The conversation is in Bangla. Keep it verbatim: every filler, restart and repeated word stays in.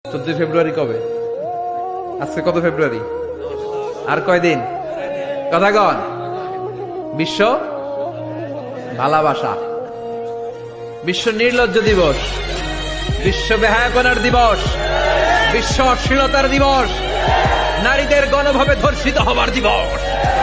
চোদ্দই ফেব্রুয়ারি কবে? আজকে কত ফেব্রুয়ারি? আর কয়দিন? কথা কন। বিশ্ব ভালোবাসা, বিশ্ব নির্লজ্জ দিবস, বিশ্ব বেহায়াপনার দিবস, বিশ্ব অশ্লীলতার দিবস, নারীদের গণভাবে ধর্ষিত হবার দিবস।